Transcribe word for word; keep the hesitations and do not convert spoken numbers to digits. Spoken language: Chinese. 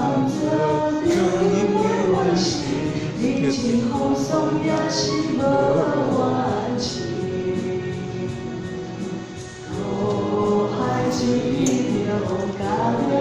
这因为温馨，你今后送也是无怨气。路海一条，甘愿